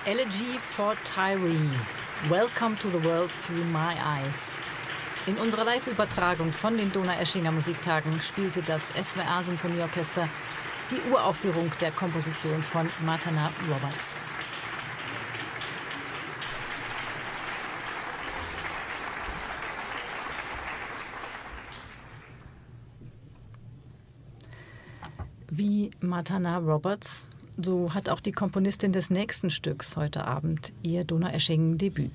Elegy for Tyree. Welcome to the world through my eyes. In unserer Live-Übertragung von den Donaueschinger Musiktagen spielte das SWR Symphonieorchester die Uraufführung der Komposition von Matana Roberts. Wie Matana Roberts, so hat auch die Komponistin des nächsten Stücks heute Abend ihr Donaueschingen-Debüt.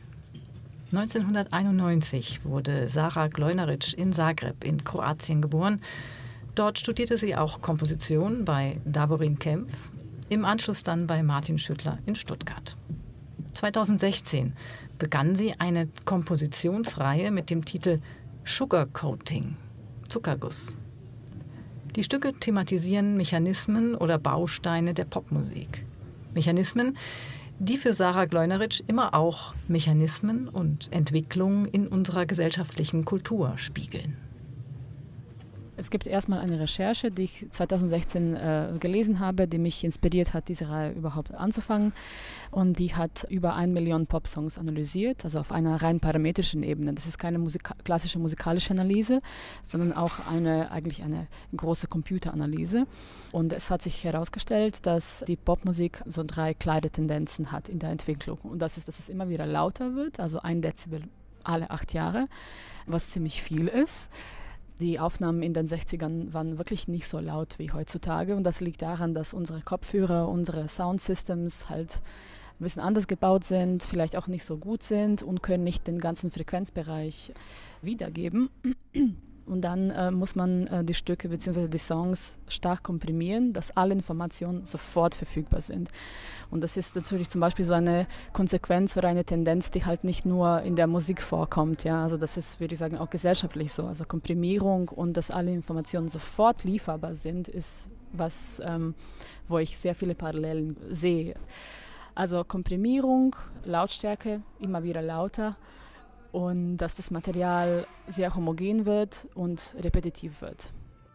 1991 wurde Sara Glojnaric in Zagreb in Kroatien geboren. Dort studierte sie auch Komposition bei Davorin Kempf, im Anschluss dann bei Martin Schüttler in Stuttgart. 2016 begann sie eine Kompositionsreihe mit dem Titel Sugarcoating, Zuckerguss. Die Stücke thematisieren Mechanismen oder Bausteine der Popmusik. Mechanismen, die für Sara Glojnaric immer auch Mechanismen und Entwicklungen in unserer gesellschaftlichen Kultur spiegeln. Es gibt erstmal eine Recherche, die ich 2016 gelesen habe, die mich inspiriert hat, diese Reihe überhaupt anzufangen. Und die hat über 1 Million Popsongs analysiert, also auf einer rein parametrischen Ebene. Das ist keine klassische musikalische Analyse, sondern auch eigentlich eine große Computeranalyse. Und es hat sich herausgestellt, dass die Popmusik so 3 klare Tendenzen hat in der Entwicklung. Und das ist, dass es immer wieder lauter wird, also 1 Dezibel alle 8 Jahre, was ziemlich viel ist. Die Aufnahmen in den 60ern waren wirklich nicht so laut wie heutzutage und das liegt daran, dass unsere Kopfhörer, unsere Soundsystems halt ein bisschen anders gebaut sind, vielleicht auch nicht so gut sind und können nicht den ganzen Frequenzbereich wiedergeben. Und dann muss man die Stücke bzw. die Songs stark komprimieren, dass alle Informationen sofort verfügbar sind. Und das ist natürlich zum Beispiel so eine Konsequenz oder eine Tendenz, die halt nicht nur in der Musik vorkommt. Ja? Also das ist, würde ich sagen, auch gesellschaftlich so. Also Komprimierung und dass alle Informationen sofort lieferbar sind, ist was, wo ich sehr viele Parallelen sehe. Also Komprimierung, Lautstärke, immer wieder lauter. Und dass das Material sehr homogen wird und repetitiv wird.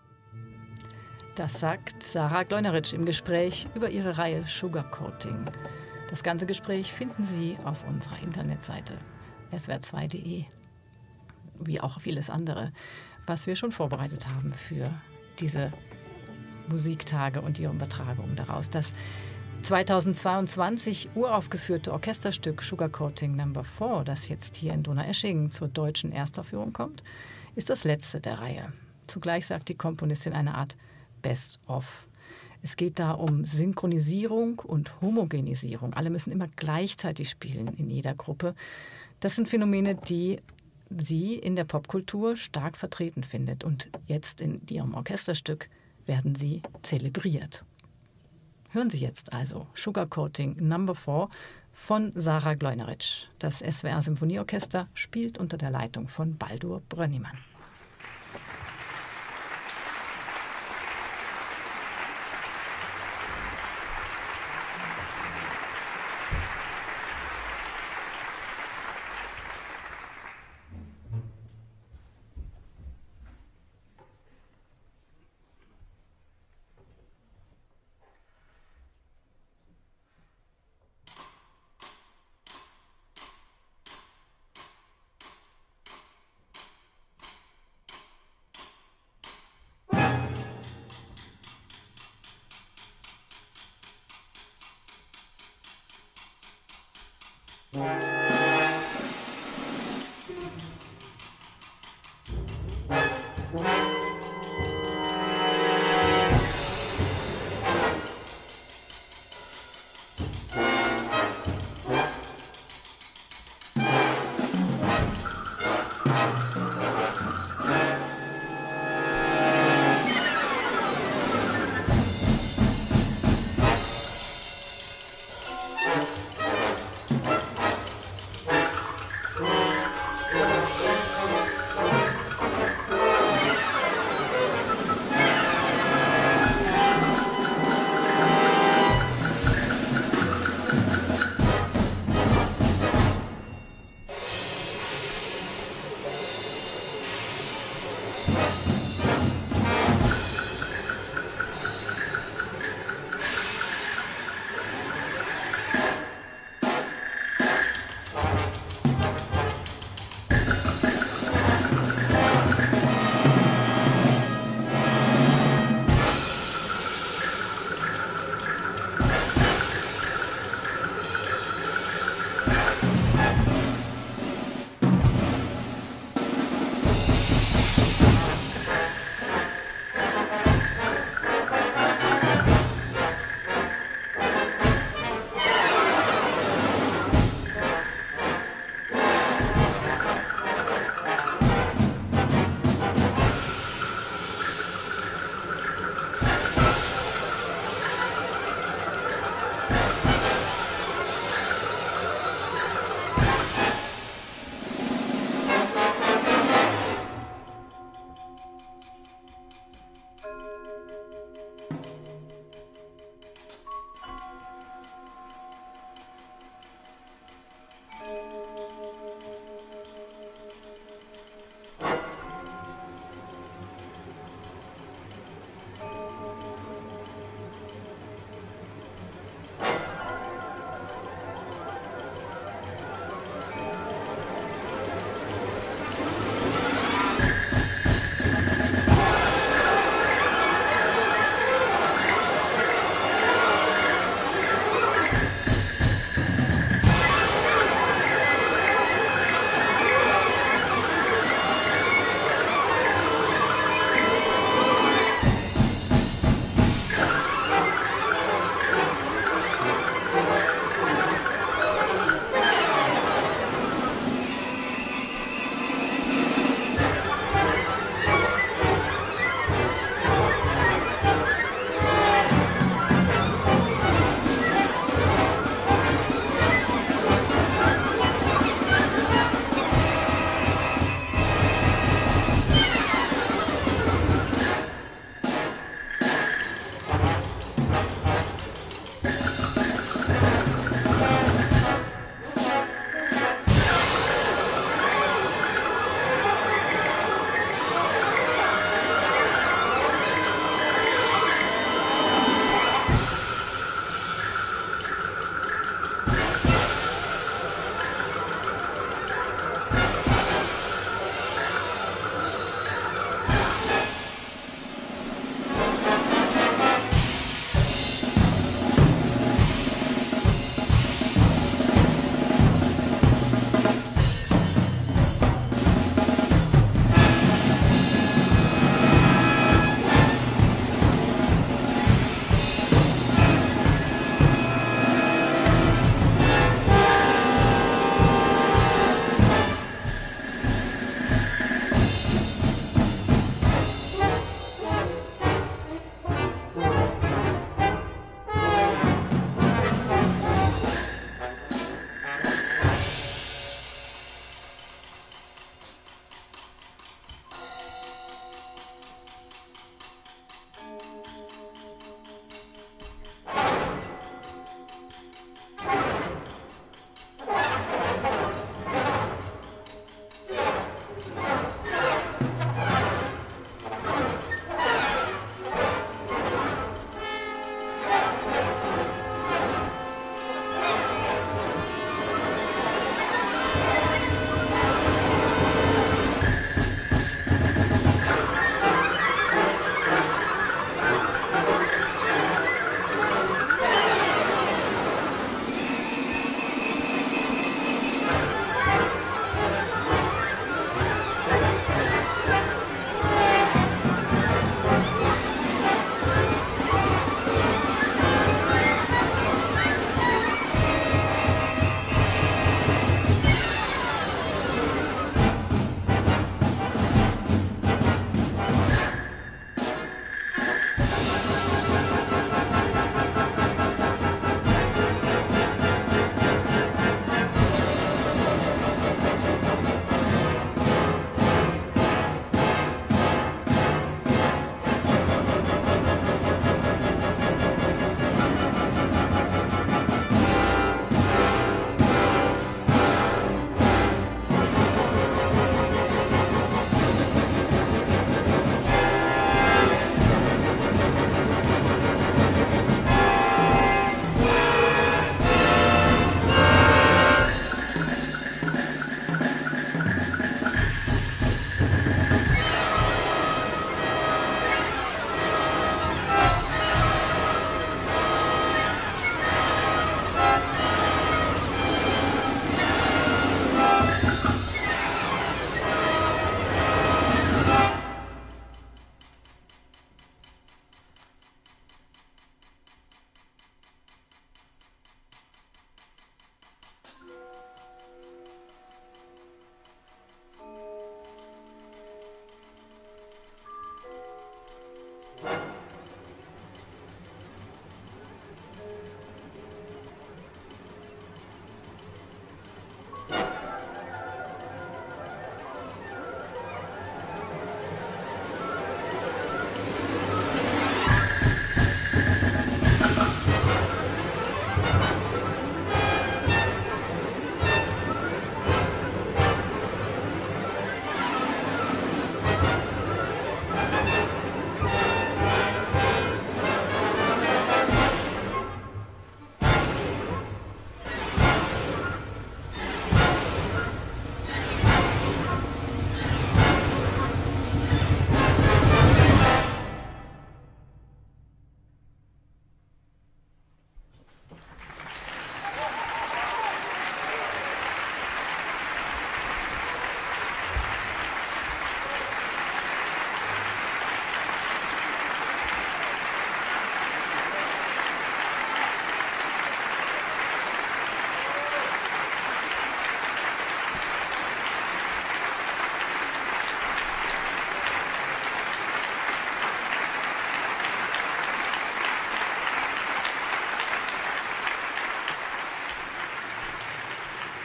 Das sagt Sara Glojnaric im Gespräch über ihre Reihe Sugarcoating. Das ganze Gespräch finden Sie auf unserer Internetseite swr2.de, wie auch vieles andere, was wir schon vorbereitet haben für diese Musiktage und ihre Übertragung daraus. Das 2022 uraufgeführte Orchesterstück Sugarcoating No. 4, das jetzt hier in Donaueschingen zur deutschen Erstaufführung kommt, ist das letzte der Reihe. Zugleich sagt die Komponistin eine Art Best-of. Es geht da um Synchronisierung und Homogenisierung. Alle müssen immer gleichzeitig spielen in jeder Gruppe. Das sind Phänomene, die sie in der Popkultur stark vertreten findet. Und jetzt in ihrem Orchesterstück werden sie zelebriert. Hören Sie jetzt also Sugarcoating No. 4 von Sara Glojnaric. Das SWR Symphonieorchester spielt unter der Leitung von Baldur Brönnimann.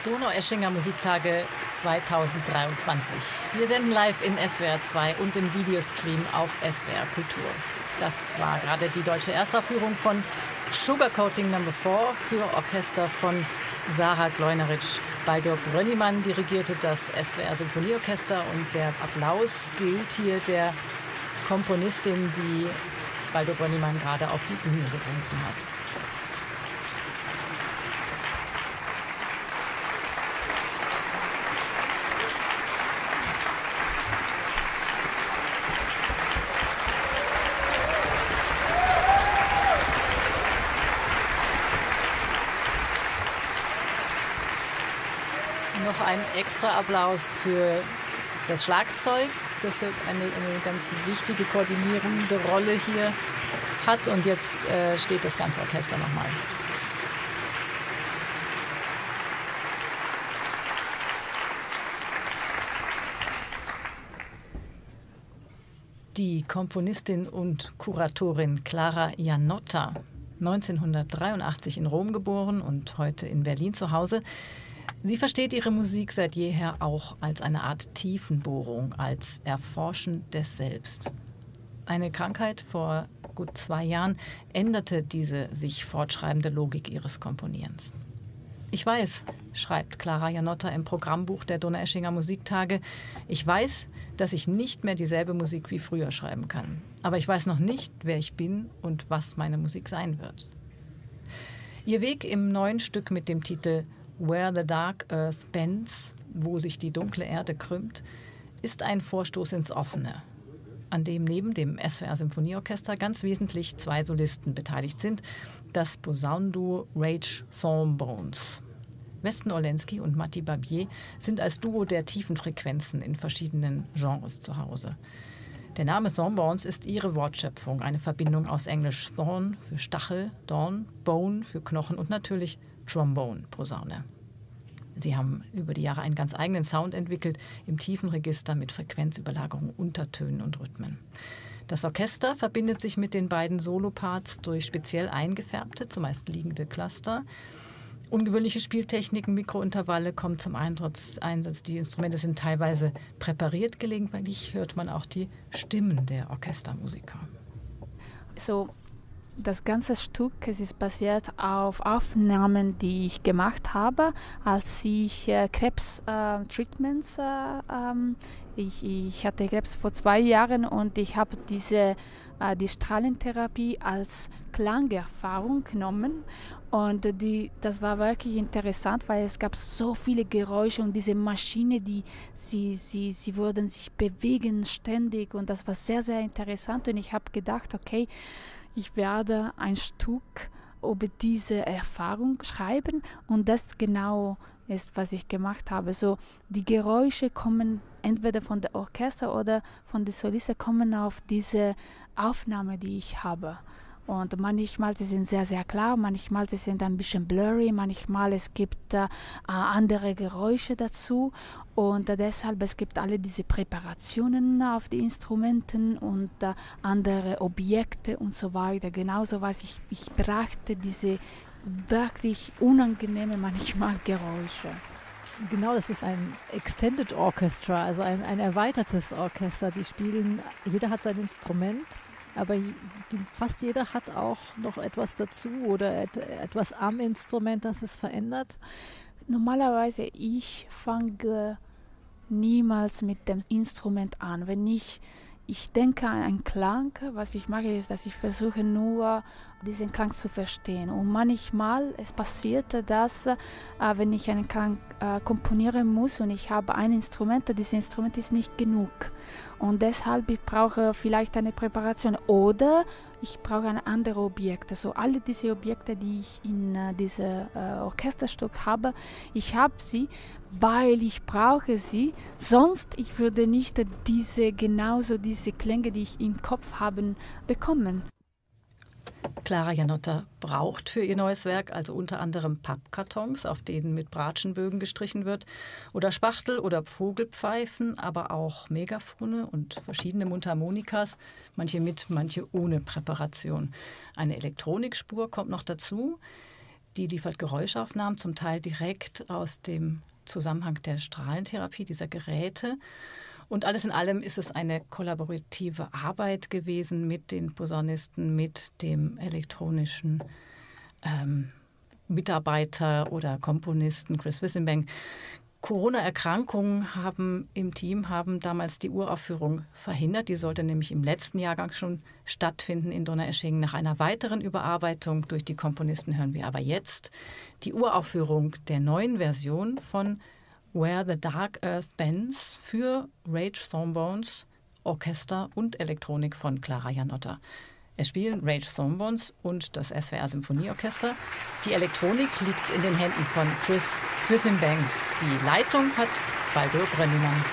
Donaueschinger Musiktage 2023. Wir senden live in SWR 2 und im Videostream auf SWR Kultur. Das war gerade die deutsche Erstaufführung von Sugarcoating No. 4 für Orchester von Sarah Gleunerich. Baldur Brönnimann dirigierte das SWR Sinfonieorchester und der Applaus gilt hier der Komponistin, die Baldur Brönnimann gerade auf die Bühne gewunken hat. Noch ein extra Applaus für das Schlagzeug, das eine ganz wichtige koordinierende Rolle hier hat. Und jetzt steht das ganze Orchester nochmal. Die Komponistin und Kuratorin Clara Janotta, 1983 in Rom geboren und heute in Berlin zu Hause. Sie versteht ihre Musik seit jeher auch als eine Art Tiefenbohrung, als Erforschen des Selbst. Eine Krankheit vor gut 2 Jahren änderte diese sich fortschreibende Logik ihres Komponierens. Ich weiß, schreibt Clara Janotta im Programmbuch der Donaueschinger Musiktage, ich weiß, dass ich nicht mehr dieselbe Musik wie früher schreiben kann. Aber ich weiß noch nicht, wer ich bin und was meine Musik sein wird. Ihr Weg im neuen Stück mit dem Titel Where the Dark Earth Bends, wo sich die dunkle Erde krümmt, ist ein Vorstoß ins Offene, an dem neben dem SWR Symphonieorchester ganz wesentlich 2 Solisten beteiligt sind, das Posaunenduo Rage Thornbones. Weston Olenski und Matti Barbier sind als Duo der tiefen Frequenzen in verschiedenen Genres zu Hause. Der Name Thornbones ist ihre Wortschöpfung, eine Verbindung aus Englisch Thorn für Stachel, Dorn, Bone für Knochen und natürlich Trombone, Posaune. Sie haben über die Jahre einen ganz eigenen Sound entwickelt, im tiefen Register mit Frequenzüberlagerung, Untertönen und Rhythmen. Das Orchester verbindet sich mit den beiden Soloparts durch speziell eingefärbte, zumeist liegende Cluster. Ungewöhnliche Spieltechniken, Mikrointervalle kommen zum Einsatz. Die Instrumente sind teilweise präpariert, gelegentlich hört man auch die Stimmen der Orchestermusiker. So, das ganze Stück, es ist basiert auf Aufnahmen, die ich gemacht habe, als ich Krebs-Treatments ich hatte Krebs vor 2 Jahren und ich habe die Strahlentherapie als Klangerfahrung genommen und das war wirklich interessant, weil es gab so viele Geräusche und diese Maschine, sie würden sich bewegen ständig und das war sehr, sehr interessant und ich habe gedacht, okay, ich werde ein Stück über diese Erfahrung schreiben und das genau ist, was ich gemacht habe. So, die Geräusche kommen entweder von der Orchester oder von der Soliste kommen auf diese Aufnahme, die ich habe. Und manchmal sie sind sehr, sehr klar, manchmal sie sind ein bisschen blurry, manchmal es gibt andere Geräusche dazu und deshalb es gibt alle diese Präparationen auf die Instrumenten und andere Objekte und so weiter. Genauso was ich brachte diese wirklich unangenehme manchmal Geräusche. Genau, das ist ein Extended Orchestra, also ein erweitertes Orchester. Die spielen, jeder hat sein Instrument. Aber fast jeder hat auch noch etwas dazu oder etwas am Instrument, das es verändert. Normalerweise, ich fange niemals mit dem Instrument an. Wenn ich denke an einen Klang, was ich mache, ist, dass ich versuche nur, diesen Klang zu verstehen. Und manchmal es passiert, dass, wenn ich einen Klang komponieren muss und ich habe ein Instrument, dieses Instrument ist nicht genug. Und deshalb ich brauche vielleicht eine Präparation oder ich brauche ein anderes Objekt. Also alle diese Objekte, die ich in diesem Orchesterstück habe, ich habe sie, weil ich brauche sie. Sonst ich würde nicht diese Klänge, die ich im Kopf habe, bekommen. Clara Janotta braucht für ihr neues Werk also unter anderem Pappkartons, auf denen mit Bratschenbögen gestrichen wird, oder Spachtel oder Vogelpfeifen, aber auch Megafone und verschiedene Mundharmonikas, manche mit, manche ohne Präparation. Eine Elektronikspur kommt noch dazu. Die liefert Geräuschaufnahmen, zum Teil direkt aus dem Zusammenhang der Strahlentherapie dieser Geräte. Und alles in allem ist es eine kollaborative Arbeit gewesen mit den Posaunisten, mit dem elektronischen Mitarbeiter oder Komponisten Chris Wissenbank. Corona-Erkrankungen im Team haben damals die Uraufführung verhindert. Die sollte nämlich im letzten Jahrgang schon stattfinden in Donaueschingen. Nach einer weiteren Überarbeitung durch die Komponisten hören wir aber jetzt die Uraufführung der neuen Version von Where the Dark Earth Bends für Rage Thornbones, Orchester und Elektronik von Clara Janotta. Es spielen Rage Thornbones und das SWR Symphonieorchester. Die Elektronik liegt in den Händen von Chris Wissenbanks. Die Leitung hat Baldur Brönnimann.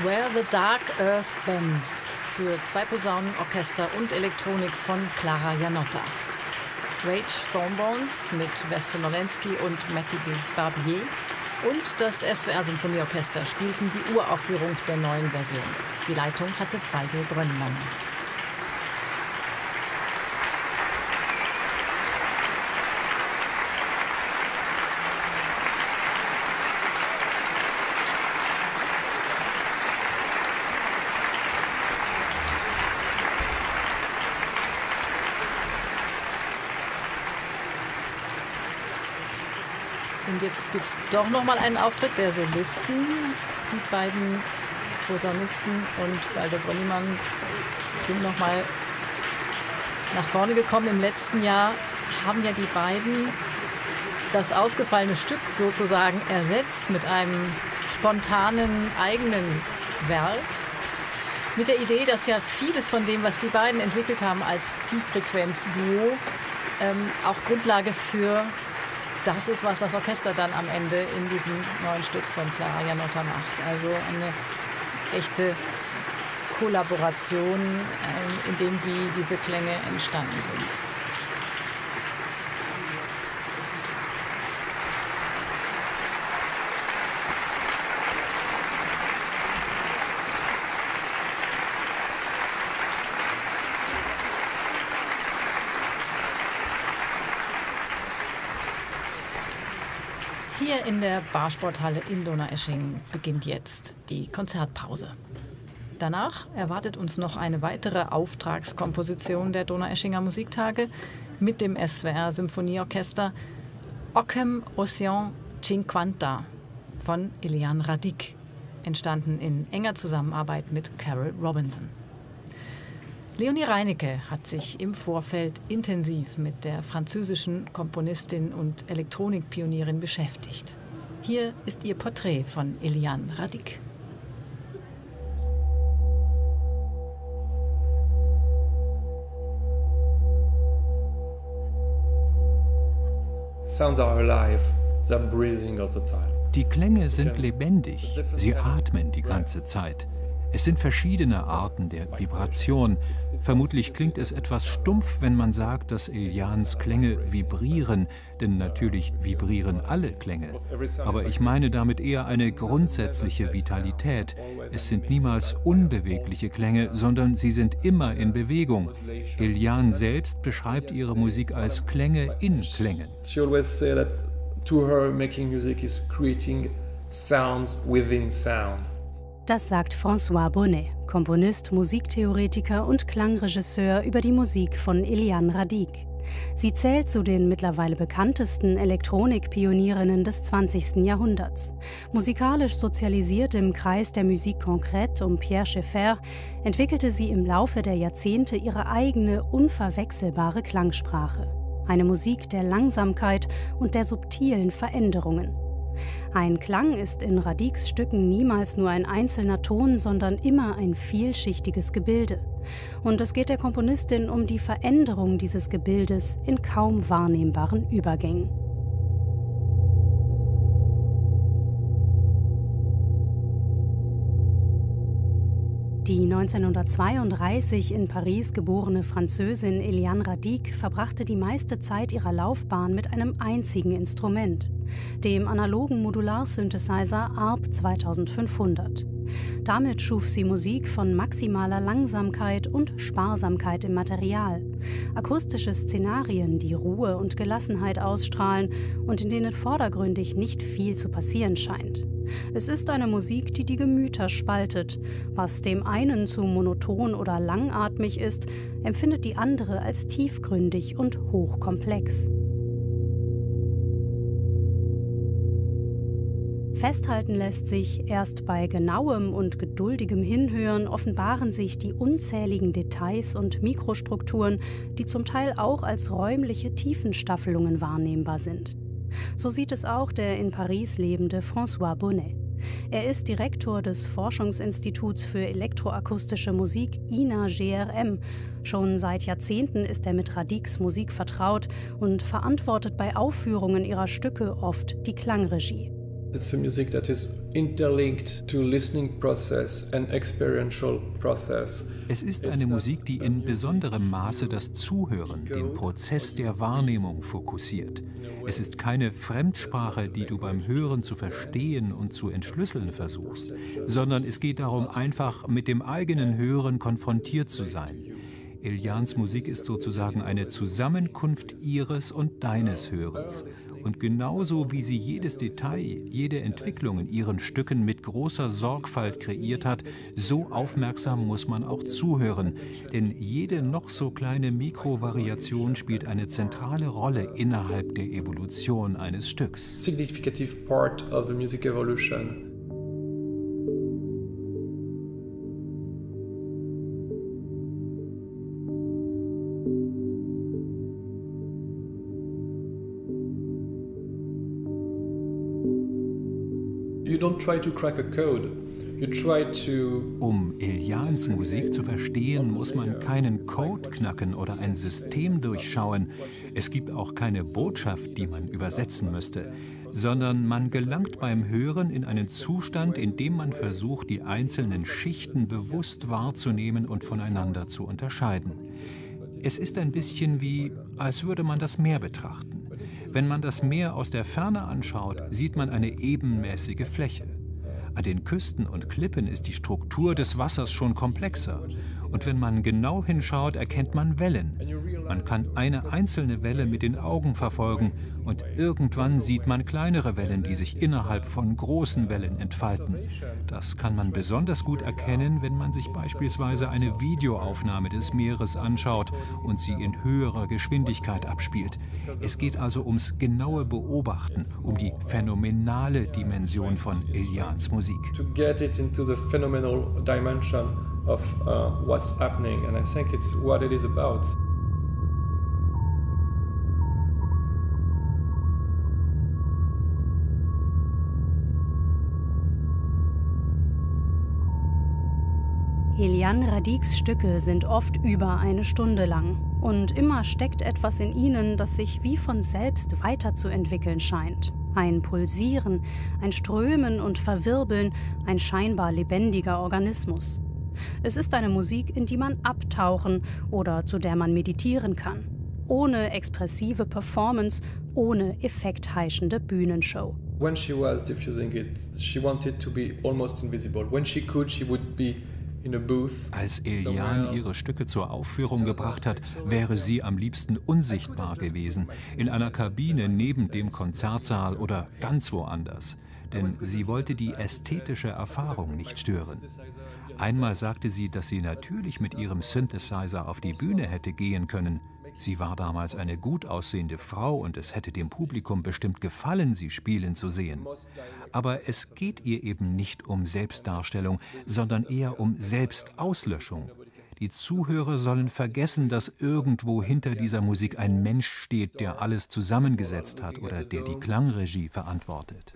Where the Dark Earth Bends für 2 Posaunen, Orchester und Elektronik von Clara Janotta. Rage Thornbones mit Weston Olenski und Matty Barbier und das SWR Symphonieorchester spielten die Uraufführung der neuen Version. Die Leitung hatte Baldur Brönnimann. Und jetzt gibt es doch noch mal einen Auftritt der Solisten. Die beiden Posaunisten und Baldur Brönnimann sind noch mal nach vorne gekommen. Im letzten Jahr haben ja die beiden das ausgefallene Stück sozusagen ersetzt mit einem spontanen eigenen Werk. Mit der Idee, dass ja vieles von dem, was die beiden entwickelt haben als Tieffrequenz-Duo, auch Grundlage für das ist, was das Orchester dann am Ende in diesem neuen Stück von Clara Janotta macht. Also eine echte Kollaboration, in dem wie diese Klänge entstanden sind. Hier in der Barsporthalle in Donaueschingen beginnt jetzt die Konzertpause. Danach erwartet uns noch eine weitere Auftragskomposition der Donaueschinger Musiktage mit dem SWR Symphonieorchester Ocem Ocean Cinquanta von Eliane Radic, entstanden in enger Zusammenarbeit mit Carol Robinson. Leonie Reinecke hat sich im Vorfeld intensiv mit der französischen Komponistin und Elektronikpionierin beschäftigt. Hier ist ihr Porträt von Eliane Radic. Sounds are alive, they're breathing all the time. Die Klänge sind lebendig, sie atmen die ganze Zeit. Es sind verschiedene Arten der Vibration. Vermutlich klingt es etwas stumpf, wenn man sagt, dass Elianes Klänge vibrieren, denn natürlich vibrieren alle Klänge. Aber ich meine damit eher eine grundsätzliche Vitalität. Es sind niemals unbewegliche Klänge, sondern sie sind immer in Bewegung. Eliane selbst beschreibt ihre Musik als Klänge in Klängen. She always say that to her making music is creating sounds within sound. Das sagt François Bonnet, Komponist, Musiktheoretiker und Klangregisseur über die Musik von Eliane Radic. Sie zählt zu den mittlerweile bekanntesten Elektronikpionierinnen des 20. Jahrhunderts. Musikalisch sozialisiert im Kreis der Musique Concrète um Pierre Schaeffer, entwickelte sie im Laufe der Jahrzehnte ihre eigene, unverwechselbare Klangsprache. Eine Musik der Langsamkeit und der subtilen Veränderungen. Ein Klang ist in Radics Stücken niemals nur ein einzelner Ton, sondern immer ein vielschichtiges Gebilde. Und es geht der Komponistin um die Veränderung dieses Gebildes in kaum wahrnehmbaren Übergängen. Die 1932 in Paris geborene Französin Eliane Radic verbrachte die meiste Zeit ihrer Laufbahn mit einem einzigen Instrument, dem analogen Modular-Synthesizer ARP 2500. Damit schuf sie Musik von maximaler Langsamkeit und Sparsamkeit im Material, akustische Szenarien, die Ruhe und Gelassenheit ausstrahlen und in denen vordergründig nicht viel zu passieren scheint. Es ist eine Musik, die die Gemüter spaltet. Was dem einen zu monoton oder langatmig ist, empfindet die andere als tiefgründig und hochkomplex. Festhalten lässt sich, erst bei genauem und geduldigem Hinhören offenbaren sich die unzähligen Details und Mikrostrukturen, die zum Teil auch als räumliche Tiefenstaffelungen wahrnehmbar sind. So sieht es auch der in Paris lebende François Bonnet. Er ist Direktor des Forschungsinstituts für elektroakustische Musik INA-GRM. Schon seit Jahrzehnten ist er mit Radics Musik vertraut und verantwortet bei Aufführungen ihrer Stücke oft die Klangregie. It's a music that is interlinked to listening process and experiential process. Es ist eine Musik, die in besonderem Maße das Zuhören, den Prozess der Wahrnehmung fokussiert. Es ist keine Fremdsprache, die du beim Hören zu verstehen und zu entschlüsseln versuchst, sondern es geht darum, einfach mit dem eigenen Hören konfrontiert zu sein. Elianes Musik ist sozusagen eine Zusammenkunft ihres und deines Hörens. Und genauso wie sie jedes Detail, jede Entwicklung in ihren Stücken mit großer Sorgfalt kreiert hat, so aufmerksam muss man auch zuhören. Denn jede noch so kleine Mikrovariation spielt eine zentrale Rolle innerhalb der Evolution eines Stücks. Significant part of the music evolution. Um Elianes Musik zu verstehen, muss man keinen Code knacken oder ein System durchschauen. Es gibt auch keine Botschaft, die man übersetzen müsste, sondern man gelangt beim Hören in einen Zustand, in dem man versucht, die einzelnen Schichten bewusst wahrzunehmen und voneinander zu unterscheiden. Es ist ein bisschen wie, als würde man das Meer betrachten. Wenn man das Meer aus der Ferne anschaut, sieht man eine ebenmäßige Fläche. An den Küsten und Klippen ist die Struktur des Wassers schon komplexer. Und wenn man genau hinschaut, erkennt man Wellen. Man kann eine einzelne Welle mit den Augen verfolgen und irgendwann sieht man kleinere Wellen, die sich innerhalb von großen Wellen entfalten. Das kann man besonders gut erkennen, wenn man sich beispielsweise eine Videoaufnahme des Meeres anschaut und sie in höherer Geschwindigkeit abspielt. Es geht also ums genaue Beobachten, um die phänomenale Dimension von Elianes Musik. To get it into the phenomenal dimension of what's happening, and I think it's what it is about. Eliane Radiques Stücke sind oft über eine Stunde lang. Und immer steckt etwas in ihnen, das sich wie von selbst weiterzuentwickeln scheint. Ein Pulsieren, ein Strömen und Verwirbeln, ein scheinbar lebendiger Organismus. Es ist eine Musik, in die man abtauchen oder zu der man meditieren kann. Ohne expressive Performance, ohne effektheischende Bühnenshow. When she was diffusing it, she wanted to be almost invisible. When she could, she would be in a booth. Als Eliane ihre Stücke zur Aufführung gebracht hat, wäre sie am liebsten unsichtbar gewesen, in einer Kabine neben dem Konzertsaal oder ganz woanders. Denn sie wollte die ästhetische Erfahrung nicht stören. Einmal sagte sie, dass sie natürlich mit ihrem Synthesizer auf die Bühne hätte gehen können. Sie war damals eine gut aussehende Frau und es hätte dem Publikum bestimmt gefallen, sie spielen zu sehen. Aber es geht ihr eben nicht um Selbstdarstellung, sondern eher um Selbstauslöschung. Die Zuhörer sollen vergessen, dass irgendwo hinter dieser Musik ein Mensch steht, der alles zusammengesetzt hat oder der die Klangregie verantwortet.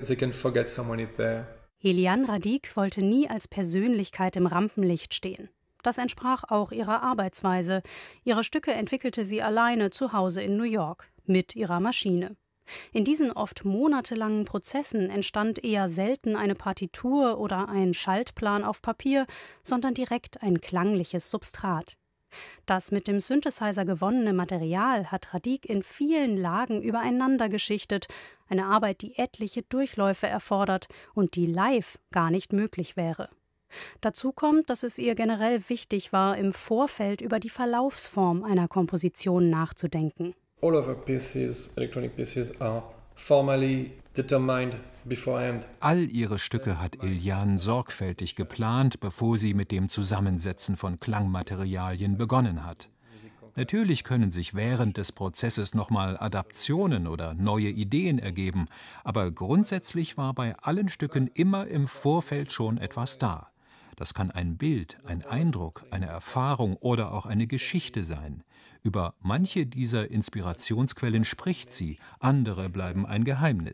Eliane Radique wollte nie als Persönlichkeit im Rampenlicht stehen. Das entsprach auch ihrer Arbeitsweise. Ihre Stücke entwickelte sie alleine zu Hause in New York, mit ihrer Maschine. In diesen oft monatelangen Prozessen entstand eher selten eine Partitur oder ein Schaltplan auf Papier, sondern direkt ein klangliches Substrat. Das mit dem Synthesizer gewonnene Material hat Radique in vielen Lagen übereinander geschichtet, eine Arbeit, die etliche Durchläufe erfordert und die live gar nicht möglich wäre. Dazu kommt, dass es ihr generell wichtig war, im Vorfeld über die Verlaufsform einer Komposition nachzudenken. All of her pieces, electronic pieces, are formally determined beforehand. All ihre Stücke hat Eliane sorgfältig geplant, bevor sie mit dem Zusammensetzen von Klangmaterialien begonnen hat. Natürlich können sich während des Prozesses nochmal Adaptionen oder neue Ideen ergeben, aber grundsätzlich war bei allen Stücken immer im Vorfeld schon etwas da. Das kann ein Bild, ein Eindruck, eine Erfahrung oder auch eine Geschichte sein. Über manche dieser Inspirationsquellen spricht sie, andere bleiben ein Geheimnis.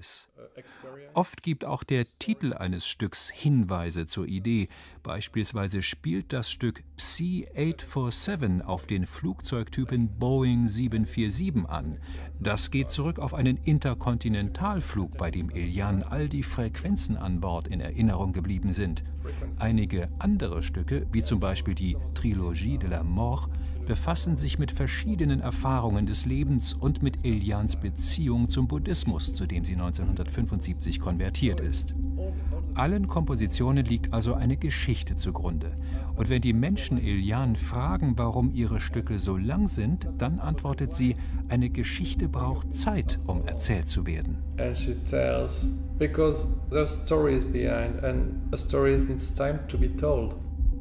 Oft gibt auch der Titel eines Stücks Hinweise zur Idee. Beispielsweise spielt das Stück Psi 847 auf den Flugzeugtypen Boeing 747 an. Das geht zurück auf einen Interkontinentalflug, bei dem Eliane all die Frequenzen an Bord in Erinnerung geblieben sind. Einige andere Stücke, wie zum Beispiel die Trilogie de la Mort, befassen sich mit verschiedenen Erfahrungen des Lebens und mit Elianes Beziehung zum Buddhismus, zu dem sie 1975 konvertiert ist. Allen Kompositionen liegt also eine Geschichte zugrunde. Und wenn die Menschen Eliane fragen, warum ihre Stücke so lang sind, dann antwortet sie, eine Geschichte braucht Zeit, um erzählt zu werden. And she tells, because there's stories behind, and a story needs time to be told.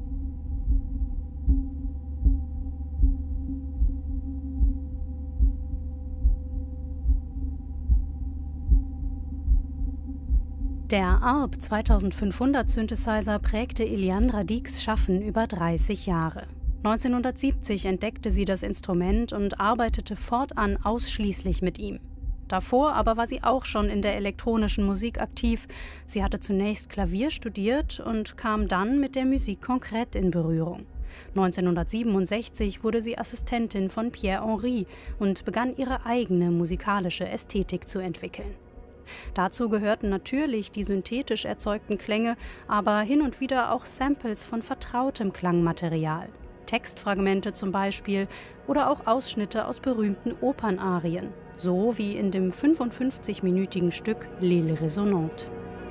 Der ARP 2500 Synthesizer prägte Eliane Radics Schaffen über 30 Jahre. 1970 entdeckte sie das Instrument und arbeitete fortan ausschließlich mit ihm. Davor aber war sie auch schon in der elektronischen Musik aktiv. Sie hatte zunächst Klavier studiert und kam dann mit der Musique concrète in Berührung. 1967 wurde sie Assistentin von Pierre Henry und begann ihre eigene musikalische Ästhetik zu entwickeln. Dazu gehörten natürlich die synthetisch erzeugten Klänge, aber hin und wieder auch Samples von vertrautem Klangmaterial. Textfragmente zum Beispiel oder auch Ausschnitte aus berühmten Opernarien, so wie in dem 55-minütigen Stück L'Île Résonante.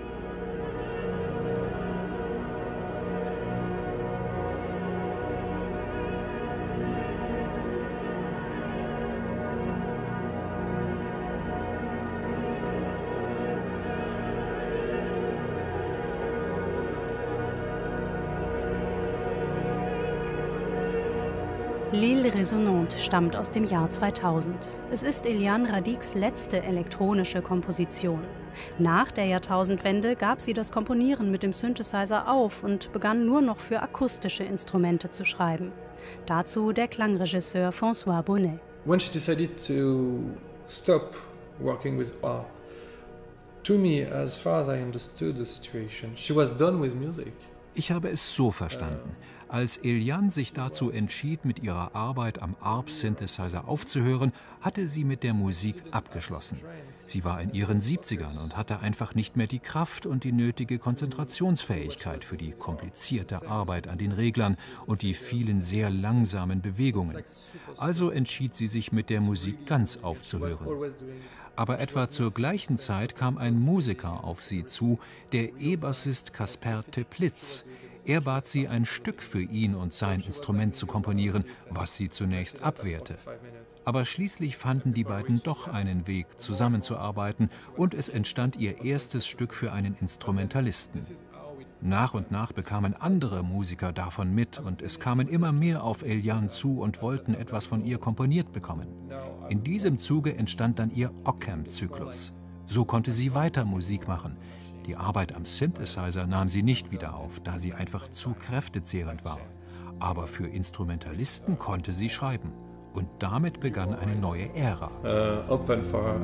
L'Île Résonante stammt aus dem Jahr 2000. Es ist Eliane Radics letzte elektronische Komposition. Nach der Jahrtausendwende gab sie das Komponieren mit dem Synthesizer auf und begann nur noch für akustische Instrumente zu schreiben. Dazu der Klangregisseur François Bonnet. When she decided to stop working with ARP, to me, as far as I understood the situation, she was done with music. Ich habe es so verstanden. Als Eliane sich dazu entschied, mit ihrer Arbeit am ARP-Synthesizer aufzuhören, hatte sie mit der Musik abgeschlossen. Sie war in ihren 70ern und hatte einfach nicht mehr die Kraft und die nötige Konzentrationsfähigkeit für die komplizierte Arbeit an den Reglern und die vielen sehr langsamen Bewegungen. Also entschied sie sich, mit der Musik ganz aufzuhören. Aber etwa zur gleichen Zeit kam ein Musiker auf sie zu, der E-Bassist Casper Teplitz. Er bat sie, ein Stück für ihn und sein Instrument zu komponieren, was sie zunächst abwehrte. Aber schließlich fanden die beiden doch einen Weg, zusammenzuarbeiten, und es entstand ihr erstes Stück für einen Instrumentalisten. Nach und nach bekamen andere Musiker davon mit und es kamen immer mehr auf Eliane zu und wollten etwas von ihr komponiert bekommen. In diesem Zuge entstand dann ihr Ockham-Zyklus. So konnte sie weiter Musik machen. Die Arbeit am Synthesizer nahm sie nicht wieder auf, da sie einfach zu kräftezehrend war. Aber für Instrumentalisten konnte sie schreiben. Und damit begann eine neue Ära. Open for her.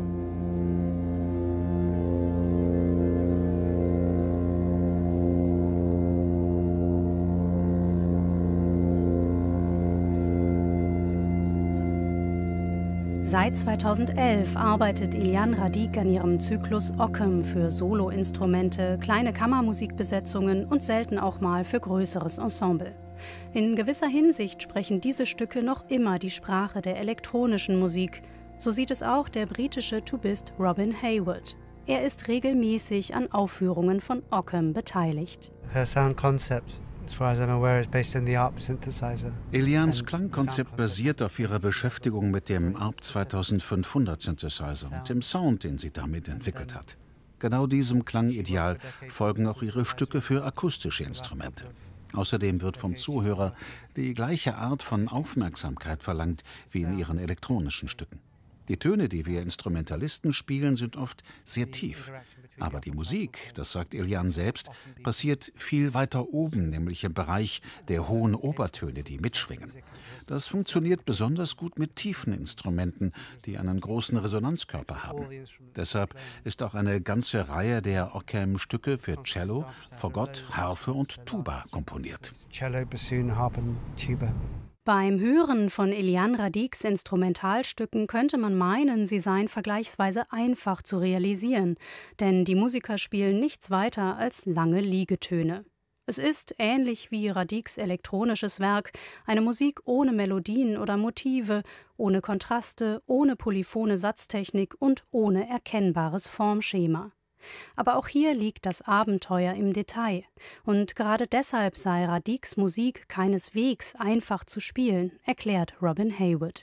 Seit 2011 arbeitet Eliane Radic an ihrem Zyklus Ockham für Soloinstrumente, kleine Kammermusikbesetzungen und selten auch mal für größeres Ensemble. In gewisser Hinsicht sprechen diese Stücke noch immer die Sprache der elektronischen Musik. So sieht es auch der britische Tubist Robin Hayward. Er ist regelmäßig an Aufführungen von Ockham beteiligt. Her sound concept, as far as I'm aware, is based on the ARP synthesizer. Elianes Klangkonzept basiert auf ihrer Beschäftigung mit dem ARP 2500 Synthesizer und dem Sound, den sie damit entwickelt hat. Genau diesem Klangideal folgen auch ihre Stücke für akustische Instrumente. Außerdem wird vom Zuhörer die gleiche Art von Aufmerksamkeit verlangt wie in ihren elektronischen Stücken. Die Töne, die wir Instrumentalisten spielen, sind oft sehr tief. Aber die Musik, das sagt Eliane selbst, passiert viel weiter oben, nämlich im Bereich der hohen Obertöne, die mitschwingen. Das funktioniert besonders gut mit tiefen Instrumenten, die einen großen Resonanzkörper haben. Deshalb ist auch eine ganze Reihe der Ockham-Stücke für Cello, Fagott, Harfe und Tuba komponiert. Cello, Bassoon, Harp und Tuba. Beim Hören von Eliane Radics Instrumentalstücken könnte man meinen, sie seien vergleichsweise einfach zu realisieren, denn die Musiker spielen nichts weiter als lange Liegetöne. Es ist, ähnlich wie Radics elektronisches Werk, eine Musik ohne Melodien oder Motive, ohne Kontraste, ohne polyphone Satztechnik und ohne erkennbares Formschema. Aber auch hier liegt das Abenteuer im Detail. Und gerade deshalb sei Radics Musik keineswegs einfach zu spielen, erklärt Robin Haywood.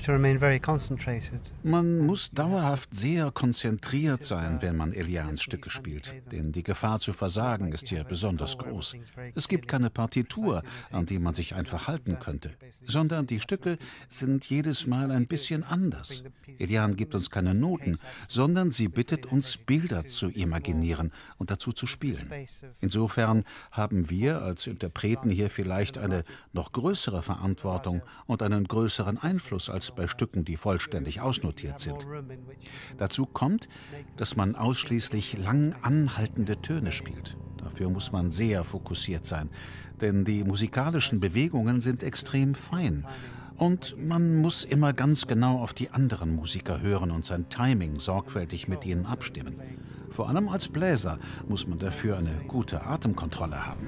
Man muss dauerhaft sehr konzentriert sein, wenn man Elianes Stücke spielt, denn die Gefahr zu versagen ist hier besonders groß. Es gibt keine Partitur, an die man sich einfach halten könnte, sondern die Stücke sind jedes Mal ein bisschen anders. Eliane gibt uns keine Noten, sondern sie bittet uns, Bilder zu imaginieren und dazu zu spielen. Insofern haben wir als Interpreten hier vielleicht eine noch größere Verantwortung und einen größeren Einfluss als bei Stücken, die vollständig ausnotiert sind. Dazu kommt, dass man ausschließlich lang anhaltende Töne spielt. Dafür muss man sehr fokussiert sein, denn die musikalischen Bewegungen sind extrem fein. Und man muss immer ganz genau auf die anderen Musiker hören und sein Timing sorgfältig mit ihnen abstimmen. Vor allem als Bläser muss man dafür eine gute Atemkontrolle haben.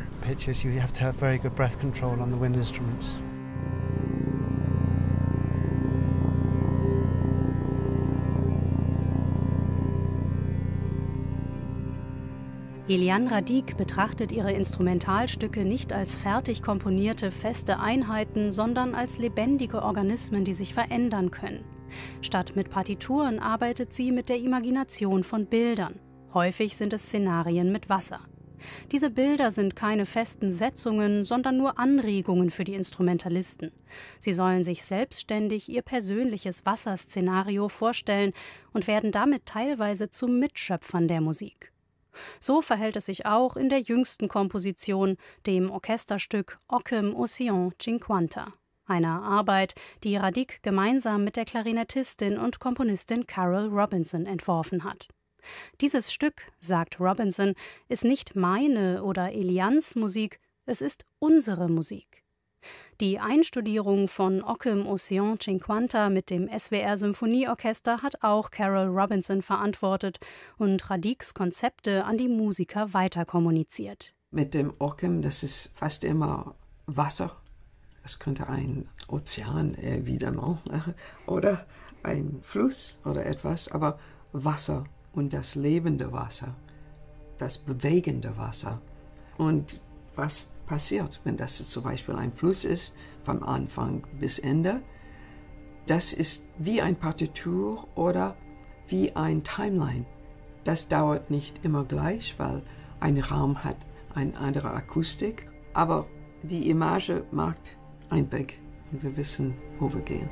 Eliane Radic betrachtet ihre Instrumentalstücke nicht als fertig komponierte, feste Einheiten, sondern als lebendige Organismen, die sich verändern können. Statt mit Partituren arbeitet sie mit der Imagination von Bildern. Häufig sind es Szenarien mit Wasser. Diese Bilder sind keine festen Setzungen, sondern nur Anregungen für die Instrumentalisten. Sie sollen sich selbstständig ihr persönliches Wasserszenario vorstellen und werden damit teilweise zu Mitschöpfern der Musik. So verhält es sich auch in der jüngsten Komposition, dem Orchesterstück Ockham Ocean Cinquanta, einer Arbeit, die Radic gemeinsam mit der Klarinettistin und Komponistin Carol Robinson entworfen hat. Dieses Stück, sagt Robinson, ist nicht meine oder Elianes Musik, es ist unsere Musik. Die Einstudierung von Ockham Ocean Cinquanta mit dem SWR Symphonieorchester hat auch Carol Robinson verantwortet und Radics Konzepte an die Musiker weiterkommuniziert. Mit dem Ockham, das ist fast immer Wasser. Es könnte ein Ozean wieder mal oder ein Fluss oder etwas, aber Wasser und das lebende Wasser, das bewegende Wasser. Und was passiert, wenn das zum Beispiel ein Fluss ist, vom Anfang bis Ende? Das ist wie ein Partitur oder wie ein Timeline. Das dauert nicht immer gleich, weil ein Raum hat eine andere Akustik, aber die Image macht einen Weg und wir wissen, wo wir gehen.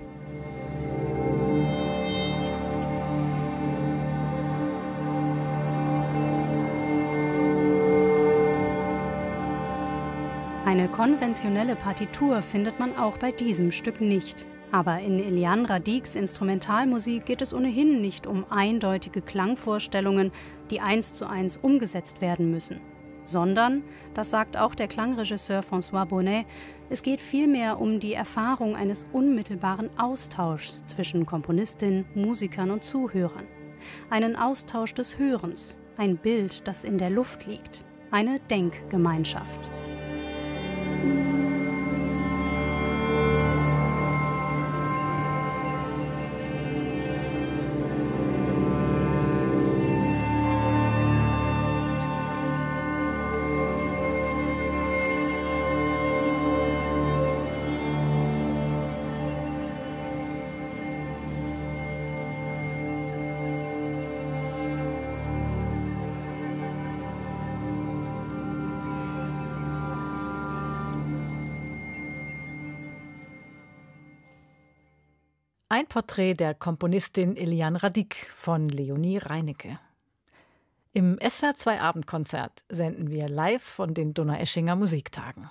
Eine konventionelle Partitur findet man auch bei diesem Stück nicht. Aber in Eliane Radics Instrumentalmusik geht es ohnehin nicht um eindeutige Klangvorstellungen, die 1:1 umgesetzt werden müssen. Sondern, das sagt auch der Klangregisseur François Bonnet, es geht vielmehr um die Erfahrung eines unmittelbaren Austauschs zwischen Komponistin, Musikern und Zuhörern. Einen Austausch des Hörens, ein Bild, das in der Luft liegt, eine Denkgemeinschaft. Ein Porträt der Komponistin Eliane Radic von Leonie Reinecke. Im SWR2 Abendkonzert senden wir live von den Donaueschinger Musiktagen.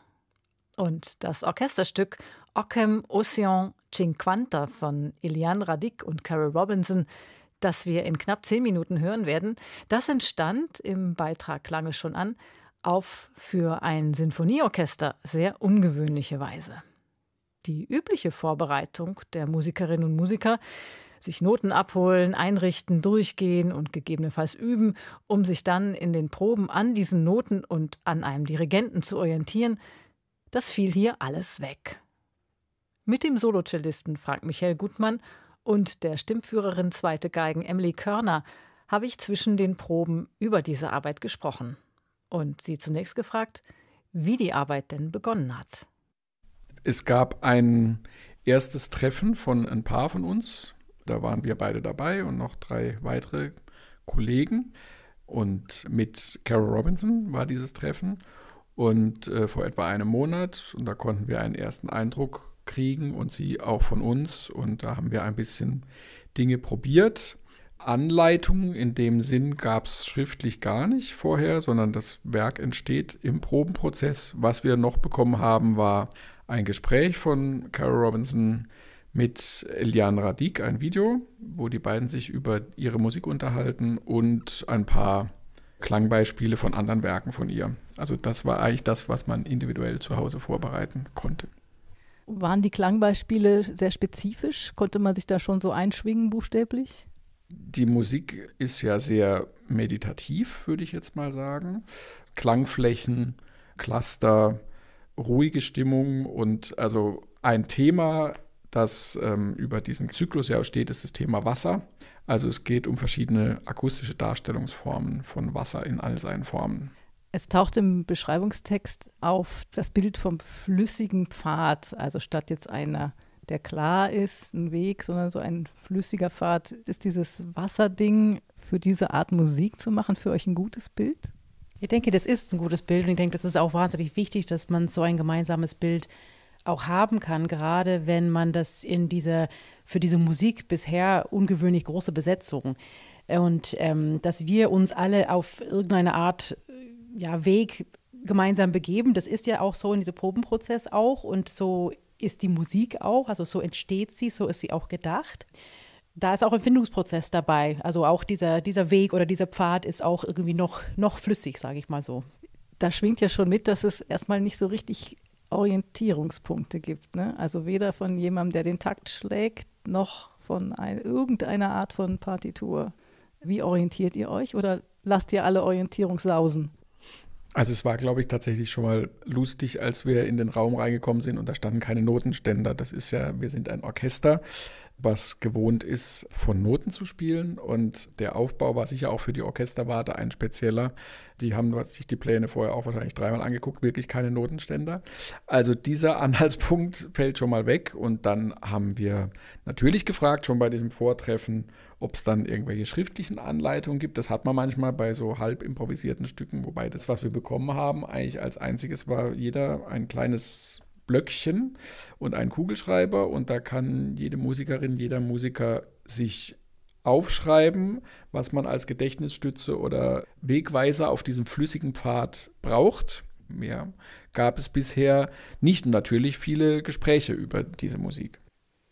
Und das Orchesterstück Ockham Ocean Cinquanta von Eliane Radic und Carol Robinson, das wir in knapp 10 Minuten hören werden, das entstand, im Beitrag klang es schon an, auf für ein Sinfonieorchester sehr ungewöhnliche Weise. Die übliche Vorbereitung der Musikerinnen und Musiker, sich Noten abholen, einrichten, durchgehen und gegebenenfalls üben, um sich dann in den Proben an diesen Noten und an einem Dirigenten zu orientieren, das fiel hier alles weg. Mit dem Solocellisten Frank Michael Gutmann und der Stimmführerin zweite Geigen Emily Körner habe ich zwischen den Proben über diese Arbeit gesprochen und sie zunächst gefragt, wie die Arbeit denn begonnen hat. Es gab ein erstes Treffen von ein paar von uns. Da waren wir beide dabei und noch 3 weitere Kollegen. Und mit Carol Robinson war dieses Treffen. Und vor etwa einem Monat. Und da konnten wir einen ersten Eindruck kriegen und sie auch von uns. Und da haben wir ein bisschen Dinge probiert. Anleitungen in dem Sinn gab es schriftlich gar nicht vorher, sondern das Werk entsteht im Probenprozess. Was wir noch bekommen haben, war ein Gespräch von Carol Robinson mit Eliane Radic, ein Video, wo die beiden sich über ihre Musik unterhalten und ein paar Klangbeispiele von anderen Werken von ihr. Also das war eigentlich das, was man individuell zu Hause vorbereiten konnte. Waren die Klangbeispiele sehr spezifisch? Konnte man sich da schon so einschwingen buchstäblich? Die Musik ist ja sehr meditativ, würde ich jetzt mal sagen. Klangflächen, Cluster, ruhige Stimmung und also ein Thema, das über diesen Zyklus ja steht, ist das Thema Wasser. Also es geht um verschiedene akustische Darstellungsformen von Wasser in all seinen Formen. Es taucht im Beschreibungstext auf das Bild vom flüssigen Pfad, also statt jetzt einer, der klar ist, ein Weg, sondern so ein flüssiger Pfad. Ist dieses Wasserding für diese Art Musik zu machen für euch ein gutes Bild? Ich denke, das ist ein gutes Bild und ich denke, das ist auch wahnsinnig wichtig, dass man so ein gemeinsames Bild auch haben kann, gerade wenn man das für diese Musik bisher ungewöhnlich große Besetzung und dass wir uns alle auf irgendeine Art Weg gemeinsam begeben, das ist ja auch so in diesem Probenprozess auch und so ist die Musik auch, also so entsteht sie, so ist sie auch gedacht. Da ist auch ein Findungsprozess dabei. Also auch dieser Weg oder dieser Pfad ist auch irgendwie noch flüssig, sage ich mal so. Da schwingt ja schon mit, dass es erstmal nicht so richtig Orientierungspunkte gibt, ne? Also weder von jemandem, der den Takt schlägt, noch von irgendeiner Art von Partitur. Wie orientiert ihr euch oder lasst ihr alle Orientierung sausen? Also es war, glaube ich, tatsächlich schon mal lustig, als wir in den Raum reingekommen sind und da standen keine Notenständer. Das ist ja, wir sind ein Orchester, was gewohnt ist, von Noten zu spielen und der Aufbau war sicher auch für die Orchesterwarte ein spezieller. Die haben sich die Pläne vorher auch wahrscheinlich 3-mal angeguckt, wirklich keine Notenständer. Also dieser Anhaltspunkt fällt schon mal weg und dann haben wir natürlich gefragt, schon bei diesem Vortreffen, ob es dann irgendwelche schriftlichen Anleitungen gibt. Das hat man manchmal bei so halb improvisierten Stücken, wobei das, was wir bekommen haben, eigentlich als einziges war jeder ein kleines Blöckchen und ein Kugelschreiber und da kann jede Musikerin, jeder Musiker sich aufschreiben, was man als Gedächtnisstütze oder Wegweiser auf diesem flüssigen Pfad braucht. Mehr gab es bisher nicht und natürlich viele Gespräche über diese Musik.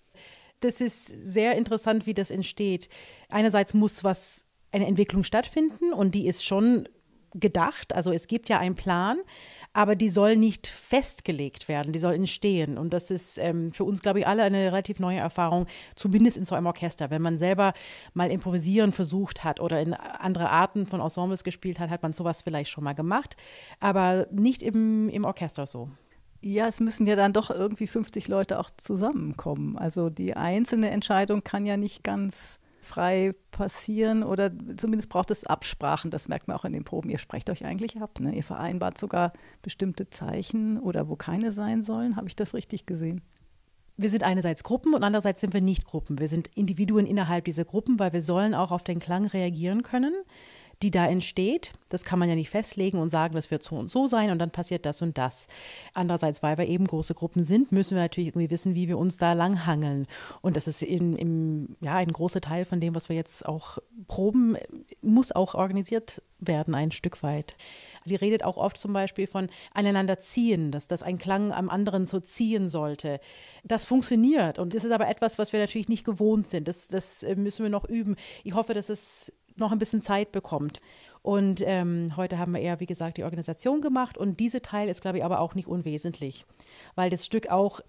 Das ist sehr interessant, wie das entsteht. Einerseits muss eine Entwicklung stattfinden und die ist schon gedacht, also es gibt ja einen Plan, aber die soll nicht festgelegt werden, die soll entstehen. Und das ist für uns, glaube ich, alle eine relativ neue Erfahrung, zumindest in so einem Orchester. Wenn man selber mal improvisieren versucht hat oder in andere Arten von Ensembles gespielt hat, hat man sowas vielleicht schon mal gemacht, aber nicht im Orchester so. Ja, es müssen ja dann doch irgendwie 50 Leute auch zusammenkommen. Also die einzelne Entscheidung kann ja nicht ganz frei passieren oder zumindest braucht es Absprachen. Das merkt man auch in den Proben. Ihr sprecht euch eigentlich ab, ne? Ihr vereinbart sogar bestimmte Zeichen oder wo keine sein sollen. Habe ich das richtig gesehen? Wir sind einerseits Gruppen und andererseits sind wir nicht Gruppen. Wir sind Individuen innerhalb dieser Gruppen, weil wir sollen auch auf den Klang reagieren können. die da entsteht. Das kann man ja nicht festlegen und sagen, das wird so und so sein und dann passiert das und das. Andererseits, weil wir eben große Gruppen sind, müssen wir natürlich irgendwie wissen, wie wir uns da langhangeln. Und das ist ein großer Teil von dem, was wir jetzt auch proben, muss auch organisiert werden, ein Stück weit. Die redet auch oft zum Beispiel von aneinander ziehen, dass ein Klang am anderen so ziehen sollte. Das funktioniert und das ist aber etwas, was wir natürlich nicht gewohnt sind. Das müssen wir noch üben. Ich hoffe, dass es noch ein bisschen Zeit bekommt. Und heute haben wir eher, wie gesagt, die Organisation gemacht und dieser Teil ist, glaube ich, aber auch nicht unwesentlich, weil das Stück auch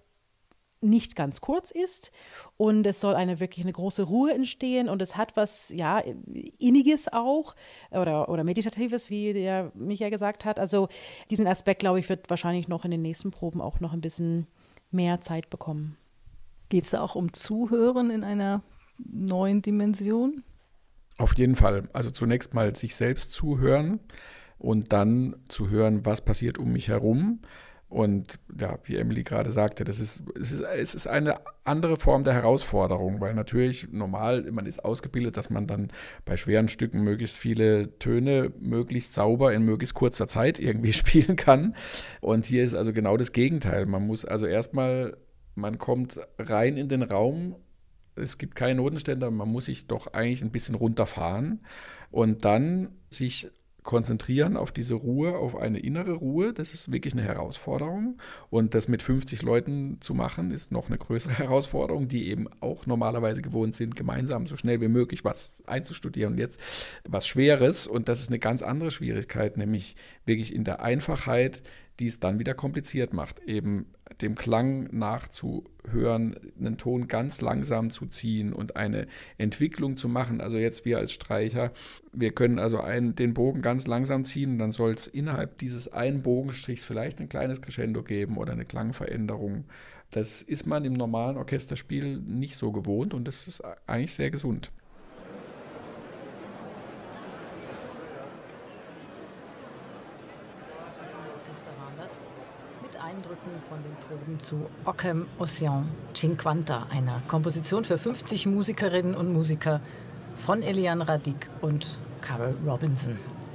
nicht ganz kurz ist und es soll wirklich eine große Ruhe entstehen und es hat was, ja, Inniges auch oder Meditatives, wie der Michael gesagt hat. Also diesen Aspekt, glaube ich, wird wahrscheinlich noch in den nächsten Proben auch noch ein bisschen mehr Zeit bekommen. Geht es auch um Zuhören in einer neuen Dimension? Auf jeden Fall. Also zunächst mal sich selbst zuhören und dann zu hören, was passiert um mich herum. Und ja, wie Emily gerade sagte, es ist eine andere Form der Herausforderung, weil natürlich normal, man ist ausgebildet, dass man dann bei schweren Stücken möglichst viele Töne möglichst sauber in möglichst kurzer Zeit irgendwie spielen kann. Und hier ist also genau das Gegenteil. Man muss also erstmal, man kommt rein in den Raum, es gibt keinen Notenständer, man muss sich doch eigentlich ein bisschen runterfahren und dann sich konzentrieren auf diese Ruhe, auf eine innere Ruhe. Das ist wirklich eine Herausforderung. Und das mit 50 Leuten zu machen, ist noch eine größere Herausforderung, die eben auch normalerweise gewohnt sind, gemeinsam so schnell wie möglich was einzustudieren. Und jetzt was Schweres. Und das ist eine ganz andere Schwierigkeit, nämlich wirklich in der Einfachheit, die es dann wieder kompliziert macht, eben dem Klang nachzuhören, einen Ton ganz langsam zu ziehen und eine Entwicklung zu machen. Also jetzt wir als Streicher, wir können also den Bogen ganz langsam ziehen, dann soll es innerhalb dieses einen Bogenstrichs vielleicht ein kleines Crescendo geben oder eine Klangveränderung. Das ist man im normalen Orchesterspiel nicht so gewohnt und das ist eigentlich sehr gesund. Eindrücken von den Proben zu Ockham Ocean Cinquanta, einer Komposition für 50 Musikerinnen und Musiker von Eliane Radic und Carol Robinson.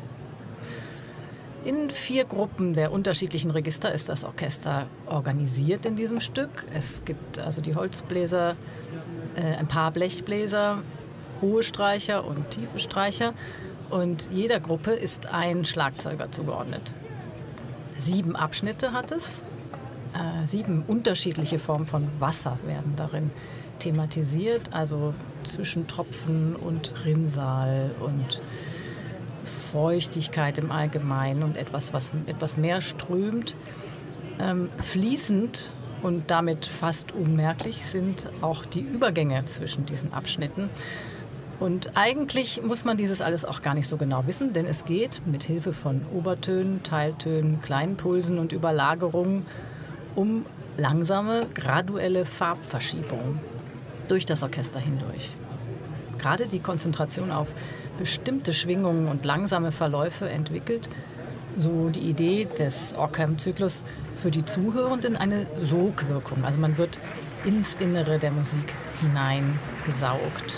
In 4 Gruppen der unterschiedlichen Register ist das Orchester organisiert in diesem Stück. Es gibt also die Holzbläser, ein paar Blechbläser, hohe Streicher und tiefe Streicher und jeder Gruppe ist ein Schlagzeuger zugeordnet. 7 Abschnitte hat es. 7 unterschiedliche Formen von Wasser werden darin thematisiert. Also zwischen Tropfen und Rinnsal und Feuchtigkeit im Allgemeinen und etwas, was etwas mehr strömt. Fließend und damit fast unmerklich sind auch die Übergänge zwischen diesen Abschnitten. Und eigentlich muss man dieses alles auch gar nicht so genau wissen, denn es geht mit Hilfe von Obertönen, Teiltönen, kleinen Pulsen und Überlagerungen um langsame, graduelle Farbverschiebungen durch das Orchester hindurch. Gerade die Konzentration auf bestimmte Schwingungen und langsame Verläufe entwickelt so die Idee des Ockham-Zyklus für die Zuhörenden eine Sogwirkung. Also man wird ins Innere der Musik hineingesaugt.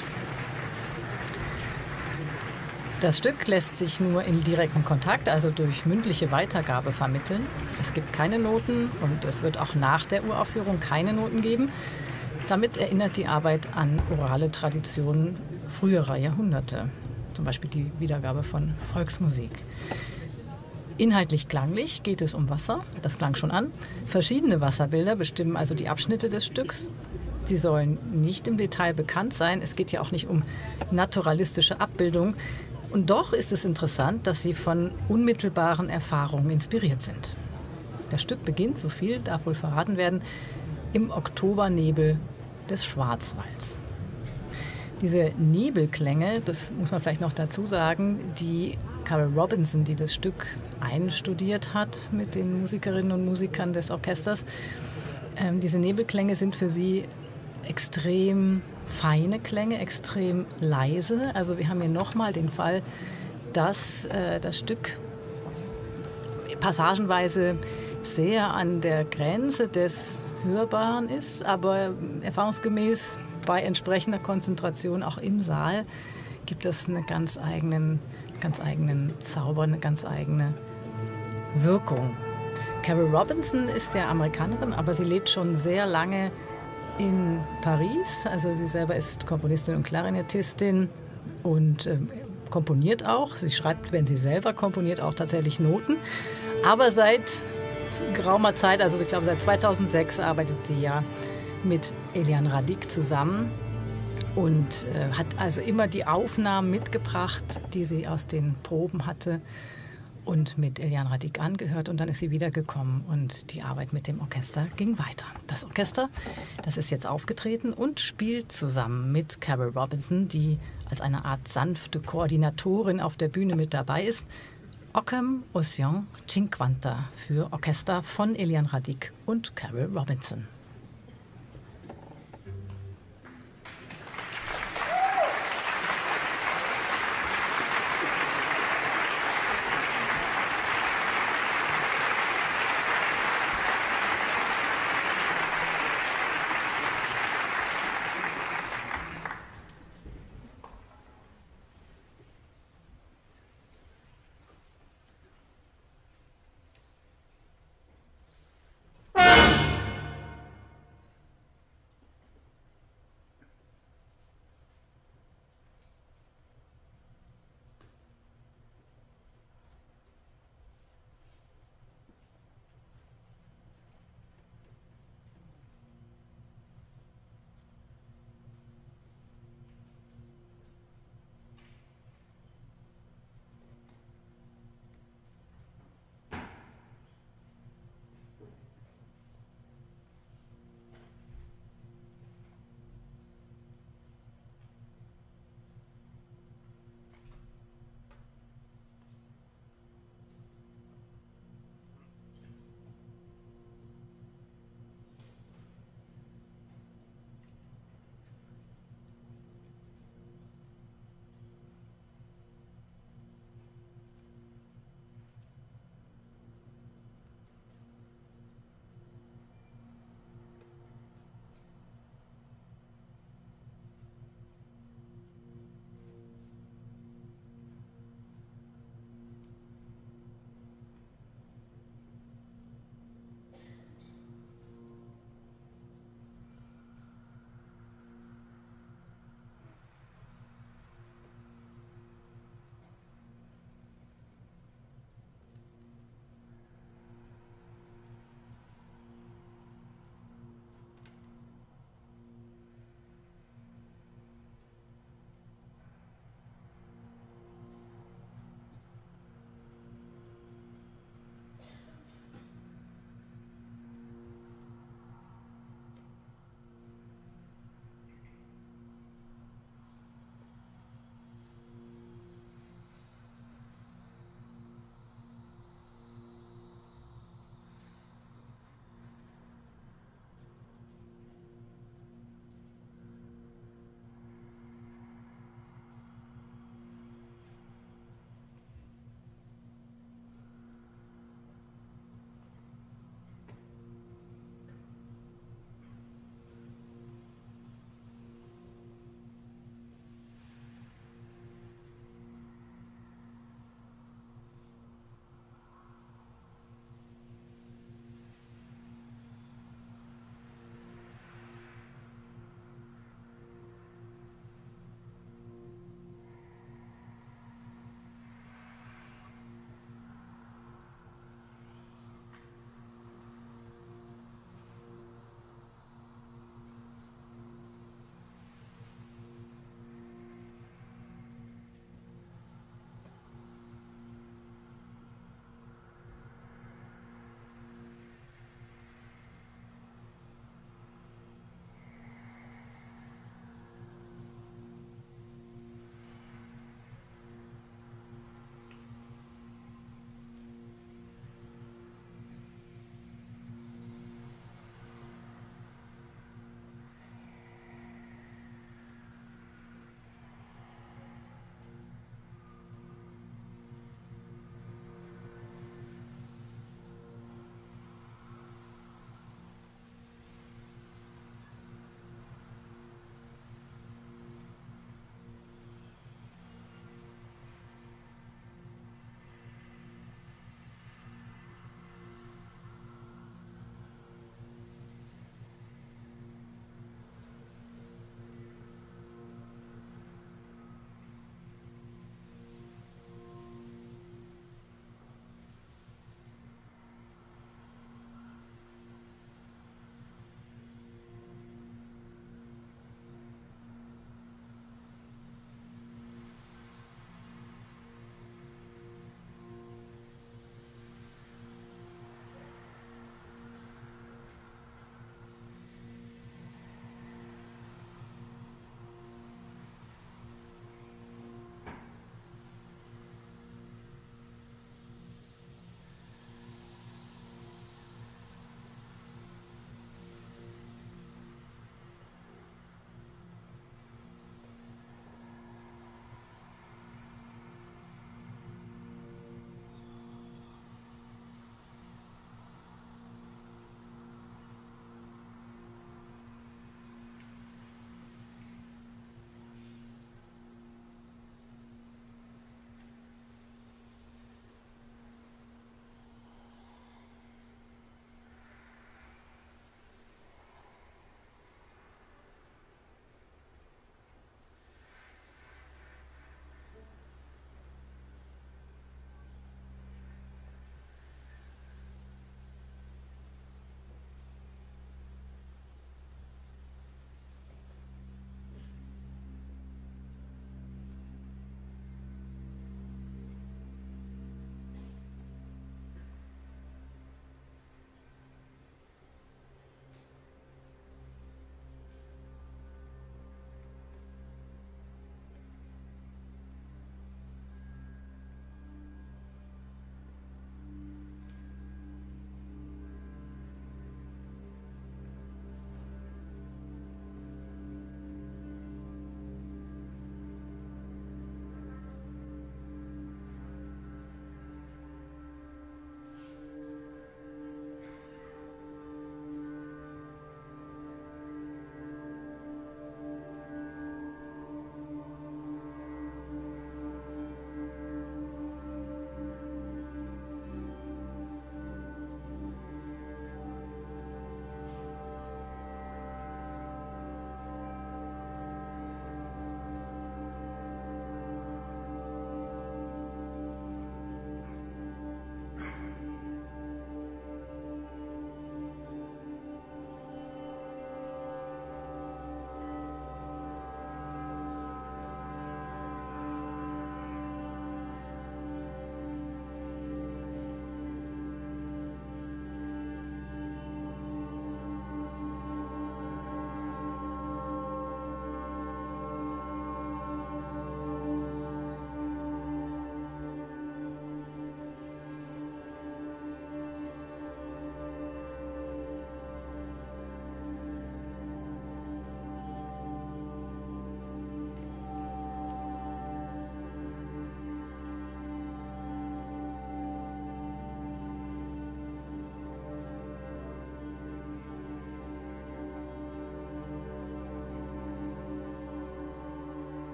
Das Stück lässt sich nur im direkten Kontakt, also durch mündliche Weitergabe, vermitteln. Es gibt keine Noten und es wird auch nach der Uraufführung keine Noten geben. Damit erinnert die Arbeit an orale Traditionen früherer Jahrhunderte, zum Beispiel die Wiedergabe von Volksmusik. Inhaltlich klanglich geht es um Wasser, das klang schon an. Verschiedene Wasserbilder bestimmen also die Abschnitte des Stücks. Sie sollen nicht im Detail bekannt sein, es geht ja auch nicht um naturalistische Abbildung. Und doch ist es interessant, dass sie von unmittelbaren Erfahrungen inspiriert sind. Das Stück beginnt, so viel darf wohl verraten werden, im Oktobernebel des Schwarzwalds. Diese Nebelklänge, das muss man vielleicht noch dazu sagen, die Carol Robinson, die das Stück einstudiert hat mit den Musikerinnen und Musikern des Orchesters, diese Nebelklänge sind für sie extrem feine Klänge, extrem leise. Also wir haben hier nochmal den Fall, dass das Stück passagenweise sehr an der Grenze des Hörbaren ist, aber erfahrungsgemäß bei entsprechender Konzentration auch im Saal gibt es einen ganz eigenen Zauber, eine ganz eigene Wirkung. Carol Robinson ist ja Amerikanerin, aber sie lebt schon sehr lange in Paris. Also sie selber ist Komponistin und Klarinettistin und komponiert auch. Sie schreibt, wenn sie selber komponiert, auch tatsächlich Noten. Aber seit geraumer Zeit, also ich glaube seit 2006, arbeitet sie ja mit Eliane Radic zusammen und hat also immer die Aufnahmen mitgebracht, die sie aus den Proben hatte und mit Eliane Radic angehört, und dann ist sie wiedergekommen und die Arbeit mit dem Orchester ging weiter. Das Orchester, das ist jetzt aufgetreten und spielt zusammen mit Carol Robinson, die als eine Art sanfte Koordinatorin auf der Bühne mit dabei ist. Occam Ocean Cinquanta für Orchester von Eliane Radic und Carol Robinson.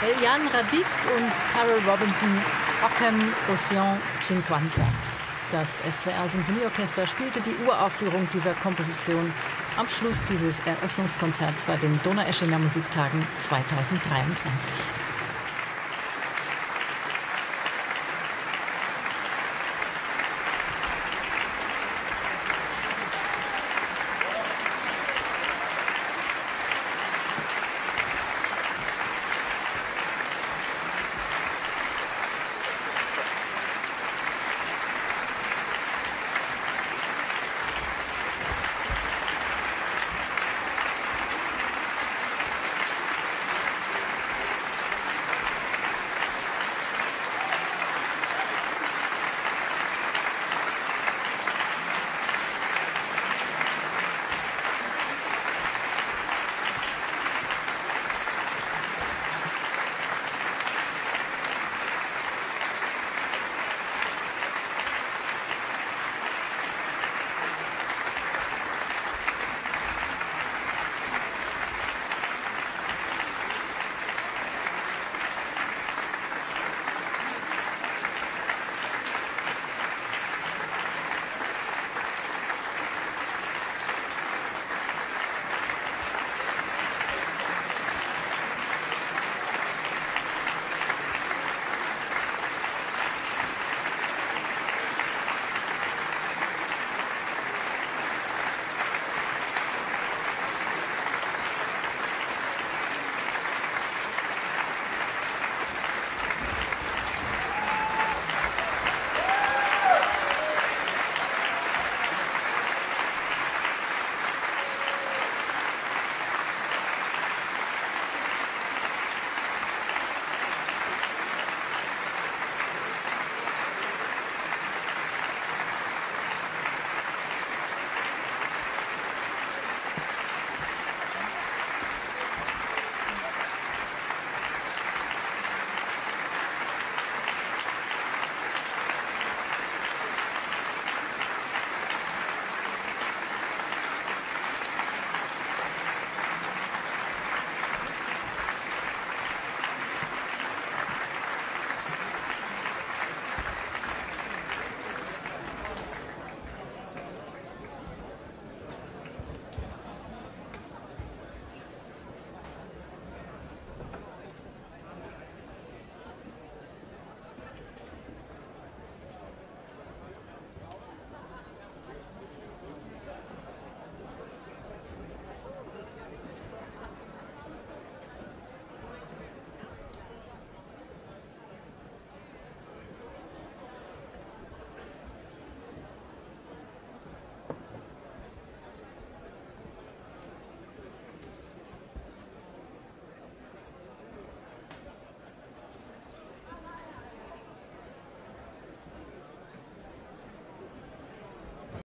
Eliane Radic und Carol Robinson, Ockham Ocean Cinquanta. Das SWR Symphonieorchester spielte die Uraufführung dieser Komposition am Schluss dieses Eröffnungskonzerts bei den Donaueschinger Musiktagen 2023.